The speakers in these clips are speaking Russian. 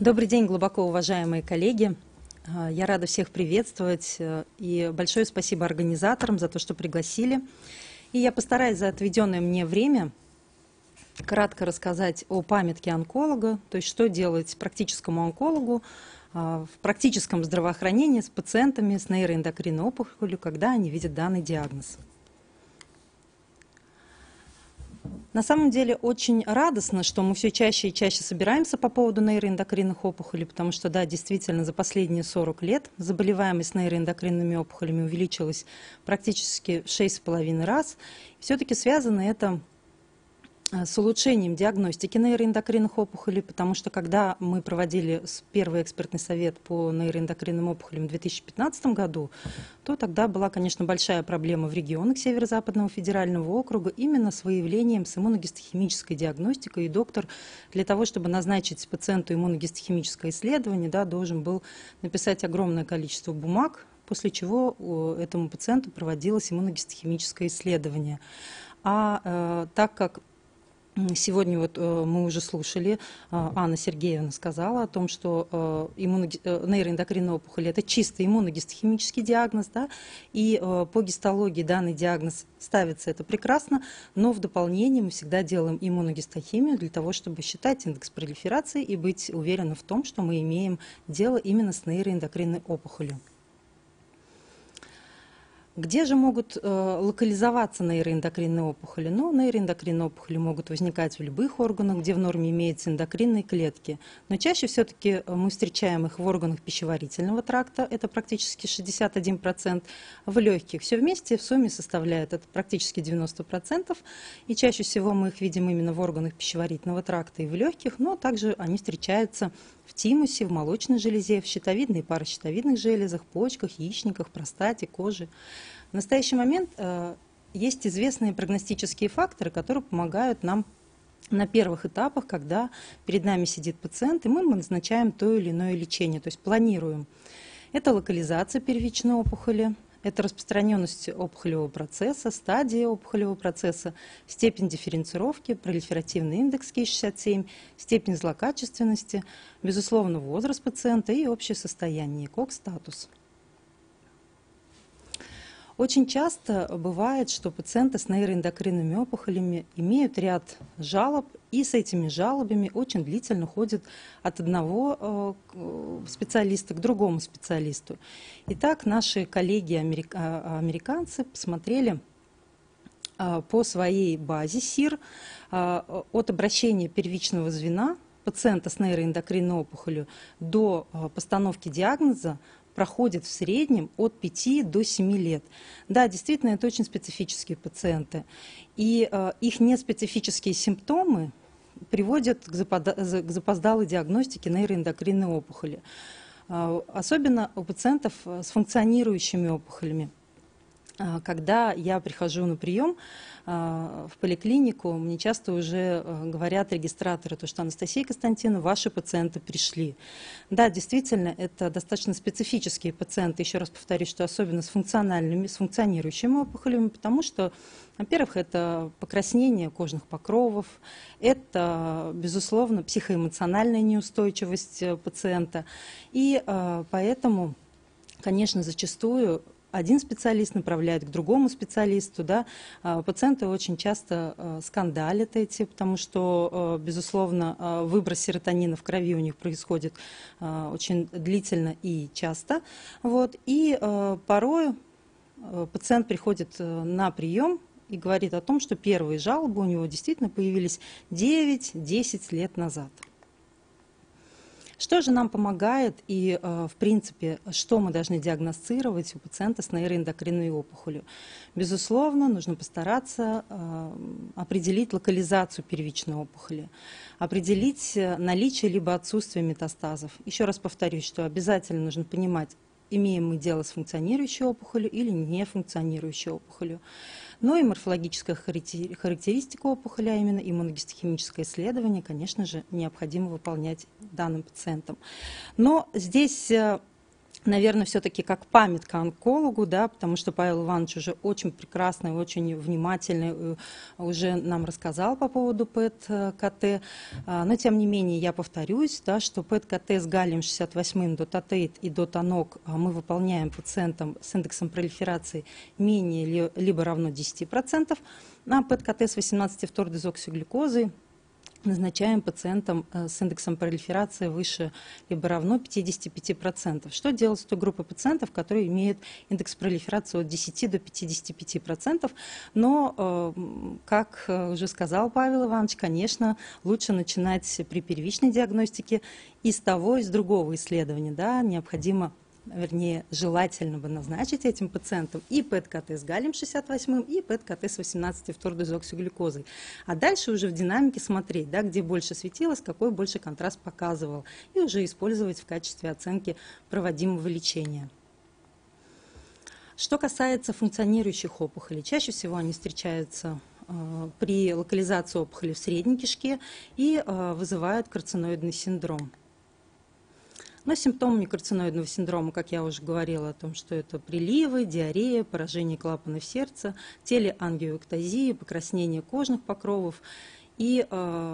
Добрый день, глубоко уважаемые коллеги. Я рада всех приветствовать и большое спасибо организаторам за то, что пригласили. И я постараюсь за отведенное мне время кратко рассказать о памятке онколога, то есть что делать практическому онкологу в практическом здравоохранении с пациентами с нейроэндокринной опухолью, когда они видят данный диагноз. На самом деле очень радостно, что мы все чаще и чаще собираемся по поводу нейроэндокринных опухолей, потому что, да, действительно, за последние 40 лет заболеваемость нейроэндокринными опухолями увеличилась практически в 6,5 раз. Все-таки связано это с улучшением диагностики нейроэндокринных опухолей, потому что когда мы проводили первый экспертный совет по нейроэндокринным опухолям в 2015 году, то тогда была, конечно, большая проблема в регионах Северо-Западного федерального округа именно с выявлением с иммуногистохимической диагностикой. И доктор для того, чтобы назначить пациенту иммуногистохимическое исследование, да, должен был написать огромное количество бумаг, после чего этому пациенту проводилось иммуногистохимическое исследование. Так как сегодня мы уже слушали, Анна Сергеевна сказала о том, что нейроэндокринная опухоль – это чисто иммуногистохимический диагноз, да, и по гистологии данный диагноз ставится, это прекрасно, но в дополнение мы всегда делаем иммуногистохимию для того, чтобы считать индекс пролиферации и быть уверены в том, что мы имеем дело именно с нейроэндокринной опухолью. Где же могут локализоваться нейроэндокринные опухоли? Нейроэндокринные опухоли могут возникать в любых органах, где в норме имеются эндокринные клетки. Но чаще все-таки мы встречаем их в органах пищеварительного тракта, это практически 61%, в легких. Все вместе в сумме составляет это практически 90%. И чаще всего мы их видим именно в органах пищеварительного тракта и в легких, но также они встречаются в тимусе, в молочной железе, в щитовидной и паращитовидных железах, почках, яичниках, простате, коже. В настоящий момент есть известные прогностические факторы, которые помогают нам на первых этапах, когда перед нами сидит пациент, и мы назначаем то или иное лечение, то есть планируем. Это локализация первичной опухоли, это распространенность опухолевого процесса, стадия опухолевого процесса, степень дифференцировки, пролиферативный индекс Ки-67, степень злокачественности, безусловно, возраст пациента и общее состояние, КОК-статус. Очень часто бывает, что пациенты с нейроэндокринными опухолями имеют ряд жалоб, и с этими жалобами очень длительно ходят от одного специалиста к другому специалисту. Итак, наши коллеги-американцы посмотрели по своей базе СИР от обращения первичного звена пациента с нейроэндокринной опухолью до постановки диагноза проходит в среднем от 5 до 7 лет. Да, действительно, это очень специфические пациенты. И их неспецифические симптомы приводят к запоздалой диагностике нейроэндокринной опухоли. Особенно у пациентов с функционирующими опухолями. Когда я прихожу на прием в поликлинику, мне часто уже говорят регистраторы, что Анастасия Константиновна, ваши пациенты пришли. Да, действительно, это достаточно специфические пациенты, еще раз повторюсь, что особенно с функционирующими опухолями, потому что, во-первых, это покраснение кожных покровов, это, безусловно, психоэмоциональная неустойчивость пациента, и поэтому, конечно, зачастую один специалист направляет к другому специалисту. Да. Пациенты очень часто скандалят эти, потому что, безусловно, выброс серотонина в крови у них происходит очень длительно и часто. И порой пациент приходит на прием и говорит о том, что первые жалобы у него действительно появились 9-10 лет назад. Что же нам помогает и, в принципе, что мы должны диагностировать у пациента с нейроэндокринной опухолью? Безусловно, нужно постараться определить локализацию первичной опухоли, определить наличие либо отсутствие метастазов. Еще раз повторюсь, что обязательно нужно понимать, имеем мы дело с функционирующей опухолью или нефункционирующей опухолью. Но и морфологическая характеристика опухоли, а именно иммуногистохимическое исследование, конечно же, необходимо выполнять данным пациентам. Но здесь наверное, все-таки как памятка онкологу, да, потому что Павел Иванович уже очень прекрасный, очень внимательный, уже нам рассказал по поводу ПЭТ-КТ. Но, тем не менее, я повторюсь, да, что ПЭТ-КТ с галлием-68 дотатейт и дотанок мы выполняем пациентам с индексом пролиферации менее либо равно 10%, а ПЭТ-КТ с 18,2-дезоксиглюкозой назначаем пациентам с индексом пролиферации выше либо равно 55%. Что делать с той группой пациентов, которые имеют индекс пролиферации от 10 до 55%? Но, как уже сказал Павел Иванович, конечно, лучше начинать при первичной диагностике и с того, и с другого исследования. Да, необходимо, вернее, желательно бы назначить этим пациентам и ПЭТ-КТ с галлием-68 и ПЭТ-КТ с 18,2-дезоксиглюкозой. А дальше уже в динамике смотреть, да, где больше светилось, какой больше контраст показывал, и уже использовать в качестве оценки проводимого лечения. Что касается функционирующих опухолей, чаще всего они встречаются при локализации опухоли в средней кишке и вызывают карциноидный синдром. Но симптомами карциноидного синдрома, как я уже говорила, о том, что это приливы, диарея, поражение клапанов сердца, телеангиоэктазия, покраснение кожных покровов и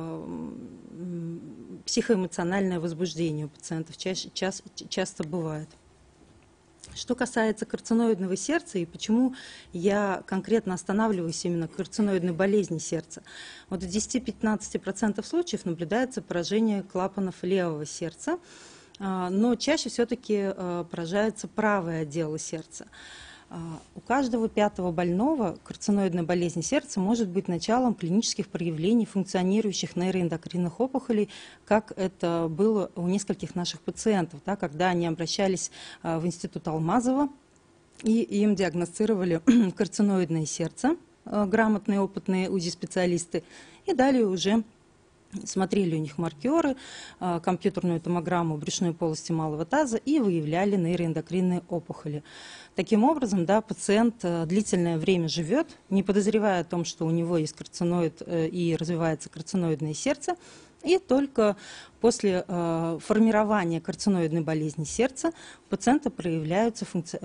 психоэмоциональное возбуждение у пациентов часто бывает. Что касается карциноидного сердца и почему я конкретно останавливаюсь именно на карциноидной болезни сердца. Вот в 10-15% случаев наблюдается поражение клапанов левого сердца, но чаще все-таки поражается правый отдел сердца. У каждого 5-го больного карциноидная болезнь сердца может быть началом клинических проявлений функционирующих нейроэндокринных опухолей, как это было у нескольких наших пациентов, да, когда они обращались в институт Алмазова, и им диагностировали карциноидное сердце, грамотные опытные УЗИ-специалисты, и далее уже смотрели у них маркеры, компьютерную томограмму брюшной полости малого таза и выявляли нейроэндокринные опухоли. Таким образом, да, пациент длительное время живет, не подозревая о том, что у него есть карциноид и развивается карциноидное сердце, и только после формирования карциноидной болезни сердца у пациента проявляются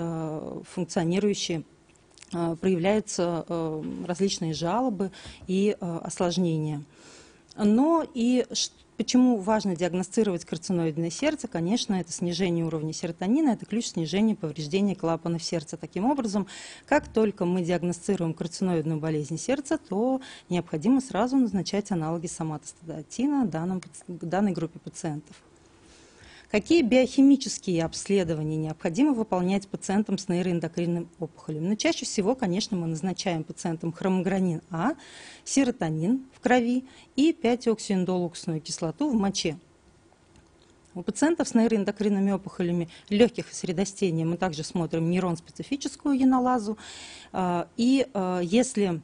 различные жалобы и осложнения. Но и почему важно диагностировать карциноидное сердце? Конечно, это снижение уровня серотонина, это ключ снижения повреждения клапанов сердца. Таким образом, как только мы диагностируем карциноидную болезнь сердца, то необходимо сразу назначать аналоги соматостатина данной группе пациентов. Какие биохимические обследования необходимо выполнять пациентам с нейроэндокринным опухолем? Но чаще всего, конечно, мы назначаем пациентам хромогранин А, серотонин в крови и 5-оксииндолуксную кислоту в моче. У пациентов с нейроэндокринными опухолями легких и средостения мы также смотрим нейрон-специфическую енолазу. И если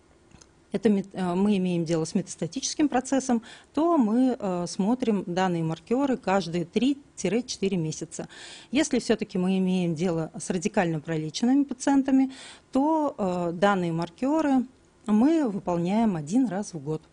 мы имеем дело с метастатическим процессом, то мы смотрим данные маркеры каждые 3-4 месяца. Если все-таки мы имеем дело с радикально пролеченными пациентами, то данные маркеры мы выполняем 1 раз в год.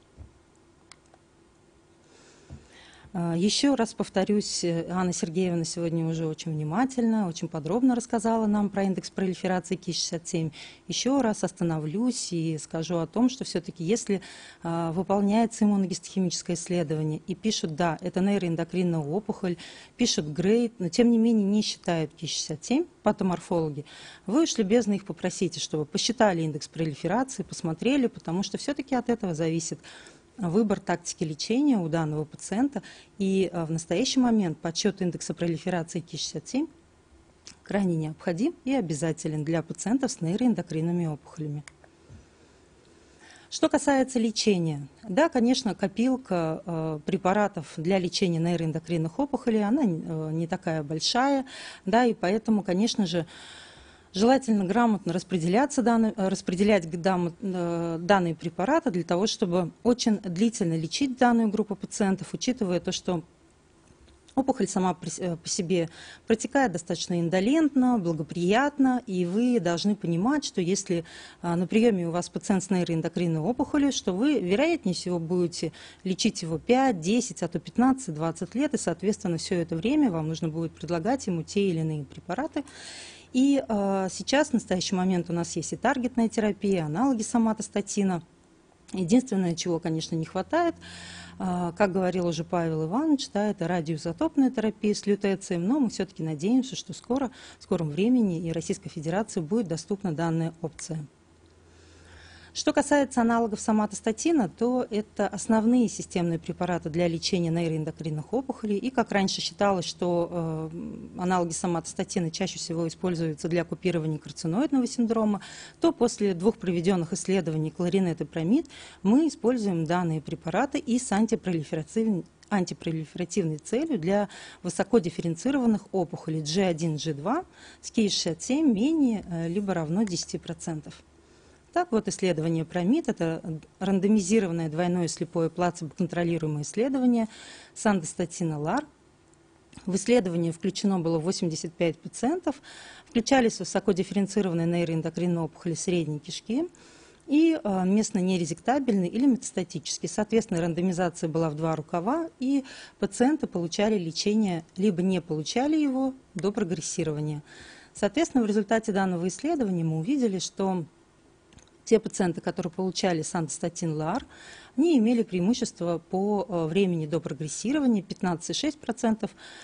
Еще раз повторюсь, Анна Сергеевна сегодня уже очень внимательно, очень подробно рассказала нам про индекс пролиферации Ки-67. Еще раз остановлюсь и скажу о том, что все-таки если выполняется иммуногистохимическое исследование и пишут, да, это нейроэндокринная опухоль, пишут грейд, но тем не менее не считают Ки-67 патоморфологи, вы уж любезно их попросите, чтобы посчитали индекс пролиферации, посмотрели, потому что все-таки от этого зависит выбор тактики лечения у данного пациента, и в настоящий момент подсчет индекса пролиферации Ки-67 крайне необходим и обязателен для пациентов с нейроэндокринными опухолями. Что касается лечения, да, конечно, копилка препаратов для лечения нейроэндокринных опухолей, она не такая большая, да, и поэтому, конечно же, желательно грамотно распределять данные препараты для того, чтобы очень длительно лечить данную группу пациентов, учитывая то, что Опухоль сама по себе протекает достаточно индолентно, благоприятно, и вы должны понимать, что если на приеме у вас пациент с нейроэндокринной опухолью, что вы, вероятнее всего, будете лечить его 5, 10, а то 15, 20 лет, и, соответственно, все это время вам нужно будет предлагать ему те или иные препараты. И сейчас, в настоящий момент, у нас есть и таргетная терапия, аналоги соматостатина. Единственное, чего, конечно, не хватает, как говорил уже Павел Иванович, да, это радиоизотопная терапия с лютецием, но мы все-таки надеемся, что в скором времени и Российской Федерации будет доступна данная опция. Что касается аналогов соматостатина, то это основные системные препараты для лечения нейроэндокринных опухолей. И как раньше считалось, что аналоги соматостатина чаще всего используются для купирования карциноидного синдрома, то после 2 проведенных исследований кларинет и промид мы используем данные препараты и с антипролиферативной целью для высокодифференцированных опухолей G1, G2 с Ki-67 менее либо равно 10%. Так вот, исследование промид – это рандомизированное двойное слепое плацебо-контролируемое исследование сандостатина LAR. В исследование включено было 85 пациентов, включались высокодифференцированные нейроэндокринные опухоли средней кишки и местно нерезектабельные или метастатические. Соответственно, рандомизация была в 2 рукава, и пациенты получали лечение, либо не получали его до прогрессирования. Соответственно, в результате данного исследования мы увидели, что те пациенты, которые получали сандостатин LAR, они имели преимущество по времени до прогрессирования 15,6%,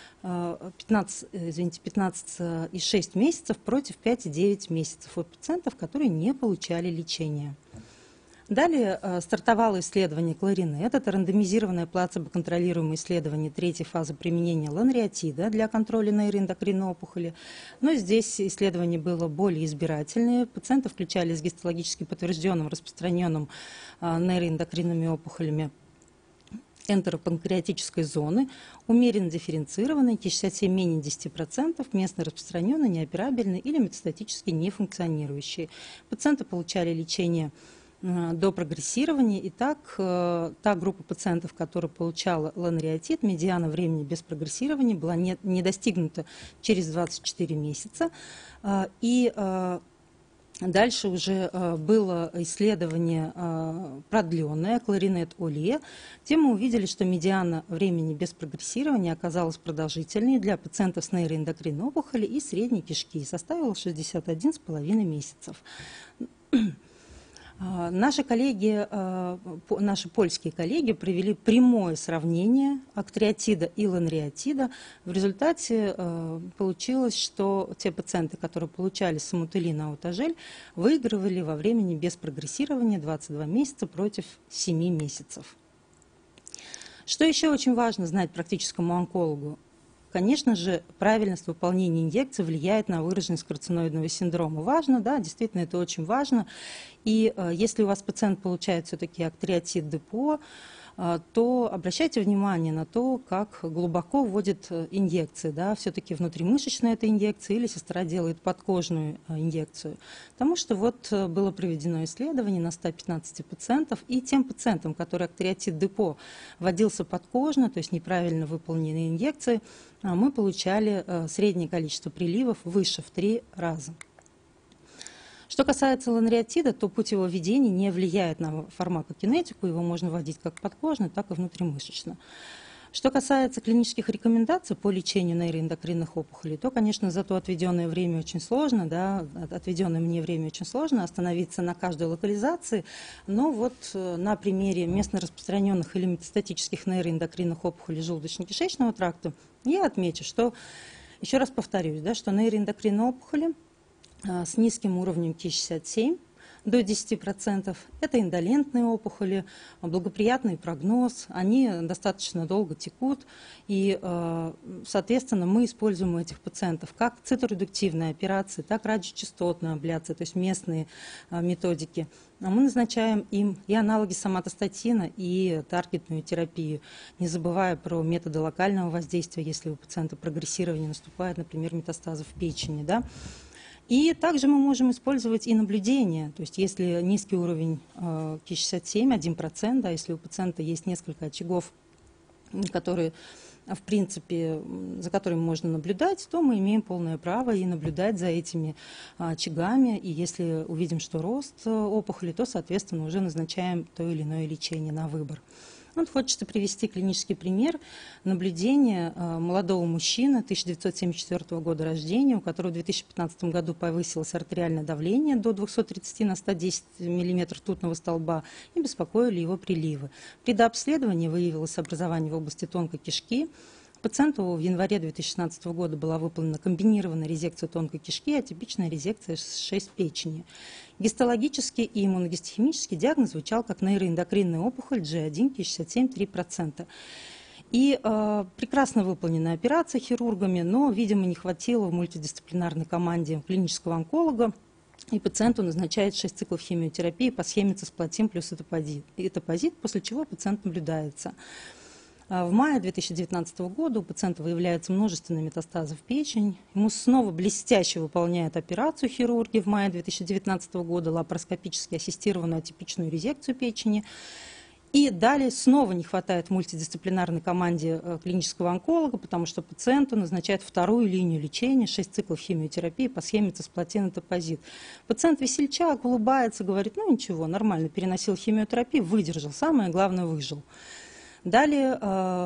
15,6 месяцев против 5,9 месяцев у пациентов, которые не получали лечения. Далее стартовало исследование кларинет. Это рандомизированное плацебо-контролируемое исследование 3-й фазы применения ланреотида для контроля нейроэндокринной опухоли. Но здесь исследование было более избирательное. Пациенты включались с гистологически подтвержденным распространенным нейроэндокринными опухолями энтеропанкреатической зоны, умеренно дифференцированной, Ki-67 менее 10%, местно распространенные, неоперабельные или метастатически нефункционирующие. Пациенты получали лечение до прогрессирования. И так, та группа пациентов, которая получала ланреотид, медиана времени без прогрессирования была не достигнута через 24 месяца. И дальше уже было исследование продленное, кларинет-оле, где мы увидели, что медиана времени без прогрессирования оказалась продолжительнее для пациентов с нейроэндокринной опухолью и средней кишки и составила 61,5 месяцев. Наши польские коллеги провели прямое сравнение актриотида и ланреотида. В результате получилось, что те пациенты, которые получали самутелин аутажель, выигрывали во времени без прогрессирования 22 месяца против 7 месяцев. Что еще очень важно знать практическому онкологу? Конечно же, правильность выполнения инъекций влияет на выраженность карциноидного синдрома. Важно, да, действительно, это очень важно. И если у вас пациент получает все-таки актриотид депо, то обращайте внимание на то, как глубоко вводит инъекции. Да? Все-таки внутримышечная эта инъекция или сестра делает подкожную инъекцию. Потому что вот было проведено исследование на 115 пациентов, и тем пациентам, которые актриотид депо вводился подкожно, то есть неправильно выполненные инъекции, мы получали среднее количество приливов выше в 3 раза. Что касается ланреотида, то путь его введения не влияет на фармакокинетику, его можно вводить как подкожно, так и внутримышечно. Что касается клинических рекомендаций по лечению нейроэндокринных опухолей, то, конечно, за то отведенное время очень сложно, да, отведенное мне время очень сложно остановиться на каждой локализации, но вот на примере местно распространенных или метастатических нейроэндокринных опухолей желудочно-кишечного тракта я отмечу, что, еще раз повторюсь, да, что нейроэндокринные опухоли с низким уровнем Ki-67 до 10%. Это индолентные опухоли, благоприятный прогноз, они достаточно долго текут, и, соответственно, мы используем у этих пациентов как циторедуктивные операции, так радиочастотные абляции, то есть местные методики. Мы назначаем им и аналоги соматостатина, и таргетную терапию, не забывая про методы локального воздействия, если у пациента прогрессирование наступает, например, метастазы в печени, да. И также мы можем использовать и наблюдение, то есть если низкий уровень Ki-67, 1%, да, если у пациента есть несколько очагов которые, в принципе, за которыми можно наблюдать, то мы имеем полное право и наблюдать за этими очагами. И если увидим, что рост опухоли, то, соответственно, уже назначаем то или иное лечение на выбор. Вот хочется привести клинический пример наблюдения молодого мужчины 1974 года рождения, у которого в 2015 году повысилось артериальное давление до 230 на 110 мм ртутного столба и беспокоили его приливы. При дообследовании выявилось образование в области тонкой кишки. Пациенту в январе 2016 года была выполнена комбинированная резекция тонкой кишки и атипичная резекция 6 печени. Гистологический и иммуногистохимический диагноз звучал как нейроэндокринная опухоль G1 67 3%. И прекрасно выполненная операция хирургами, но, видимо, не хватило в мультидисциплинарной команде клинического онколога, и пациенту назначают 6 циклов химиотерапии по схеме цисплатин плюс этапозит, после чего пациент наблюдается. В мае 2019 года у пациента выявляются множественные метастазы в печень. Ему снова блестяще выполняют операцию хирурги в мае 2019 года, лапароскопически ассистированную атипичную резекцию печени. И далее снова не хватает мультидисциплинарной команде клинического онколога, потому что пациенту назначают вторую линию лечения, 6 циклов химиотерапии по схеме цисплатин этапозит. Пациент весельчак, улыбается, говорит, ну ничего, нормально, переносил химиотерапию, выдержал, самое главное, выжил. Далее,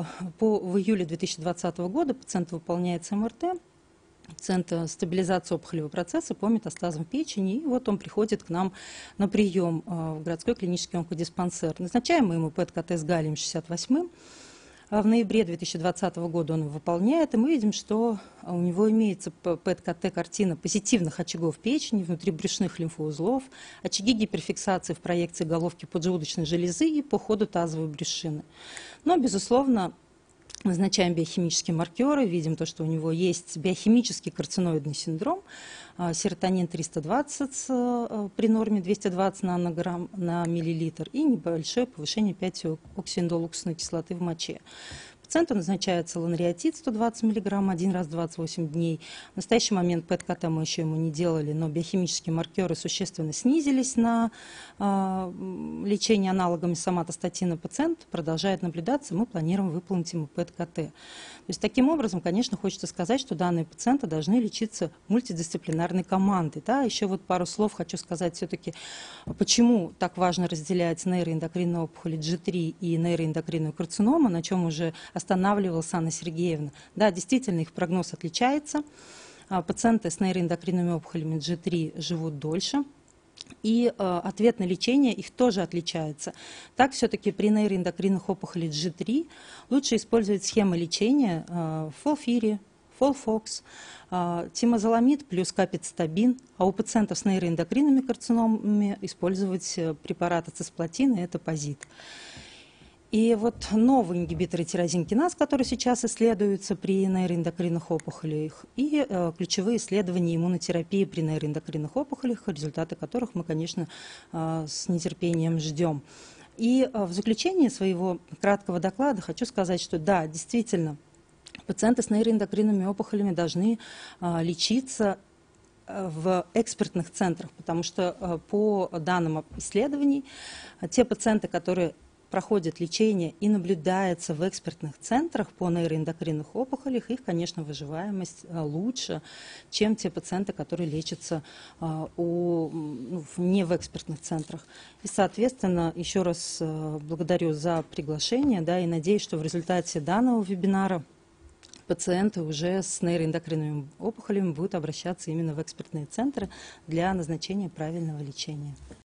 в июле 2020 года пациент выполняет МРТ, Центр стабилизации опухолевого процесса по метастазам печени. И вот он приходит к нам на прием в городской клинический онкодиспансер. Назначаем мы ему ПЭТ-КТ с галлием-68. В ноябре 2020 года он его выполняет, и мы видим, что у него имеется ПЭТ-КТ картина позитивных очагов печени, внутрибрюшных лимфоузлов, очаги гиперфиксации в проекции головки поджелудочной железы и по ходу тазовой брюшины. Но, безусловно, назначаем биохимические маркеры, видим то, что у него есть биохимический карциноидный синдром, серотонин 320 при норме 220 нанограмм на миллилитр и небольшое повышение 5-оксииндолуксной кислоты в моче. Пациенту назначается ланреотид 120 мг один раз в 28 дней. В настоящий момент ПЭТ-КТ мы еще ему не делали, но биохимические маркеры существенно снизились на лечение аналогами соматостатина. Пациент продолжает наблюдаться, мы планируем выполнить ему ПЭТ-КТ. То есть таким образом, конечно, хочется сказать, что данные пациенты должны лечиться мультидисциплинарной командой. Да? Еще вот пару слов хочу сказать все-таки, почему так важно разделять нейроэндокринную опухоль G3 и нейроэндокринную карциному, на чем уже останавливалась Анна Сергеевна. Да, действительно, их прогноз отличается. Пациенты с нейроэндокринными опухолями G3 живут дольше. И ответ на лечение их тоже отличается. Так, все-таки при нейроэндокринных опухолях G3 лучше использовать схемы лечения FOLFIRI, FOLFOX, тимозоламид плюс капецитабин, а у пациентов с нейроэндокринными карциномами использовать препараты цисплатин и этапозит. И вот новые ингибиторы тирозин-киназ, которые сейчас исследуются при нейроэндокринных опухолях, и ключевые исследования иммунотерапии при нейроэндокринных опухолях, результаты которых мы, конечно, с нетерпением ждем. И в заключение своего краткого доклада хочу сказать, что да, действительно, пациенты с нейроэндокринными опухолями должны лечиться в экспертных центрах, потому что по данным исследований, те пациенты, которые проходят лечение и наблюдаются в экспертных центрах по нейроэндокринных опухолях, их, конечно, выживаемость лучше, чем те пациенты, которые лечатся не в экспертных центрах. И, соответственно, еще раз благодарю за приглашение, да, и надеюсь, что в результате данного вебинара пациенты уже с нейроэндокринными опухолями будут обращаться именно в экспертные центры для назначения правильного лечения.